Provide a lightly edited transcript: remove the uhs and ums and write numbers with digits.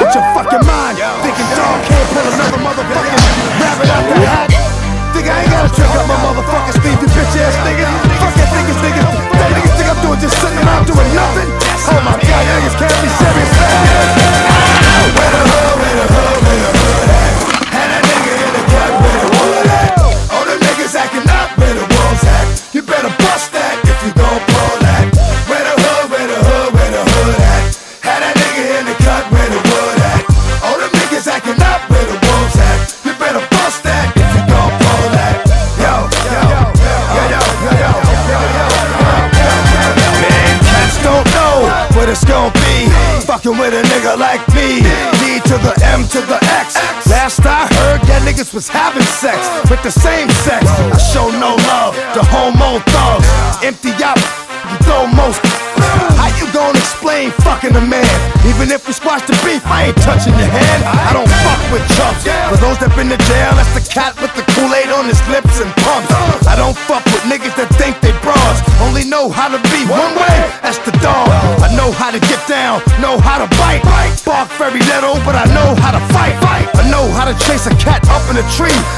out your fucking mind. Thinking dog can't pull another motherfucking rabbit out the hat. Think I ain't gotta trick up my motherfucking sleeve, you bitch ass nigga. Fuck that niggas, nigga. That niggas think I'm doing just sitting around doing nothing. Oh my god, you niggas can't be serious, man. Where the hood, where the hood, where the hood at? Had that nigga in the cut, where the wood at? All them niggas acting up, where the wolves at? You better bust that if you gon' pull that. Where the hood, where the hood, where the hood at? Had that nigga in the cut, where the wood at? All them niggas acting up, where the wolves at? You better bust that if you gon' pull that. Yo, yo, yo, yo, yo, yo, yo, yo. Man, cats don't know what it's gon' be. Fucking with a nigga like me. D to the M to the X. Last I heard, that niggas was having sex with the same sex. I show no love to homo thugs. Empty out, you throw most. How you gon' explain fucking a man? Even if we squash the beef, I ain't touching your hand. I don't fuck with chumps. For those that been to jail, that's the cat with the Kool-Aid on his lips and pumps. I don't fuck with niggas that think they bras. Only know how to be one way, that's the dog. I know how to get down, know how to bite. Bark very little, but I know how to fight. I know how to chase a cat up in a tree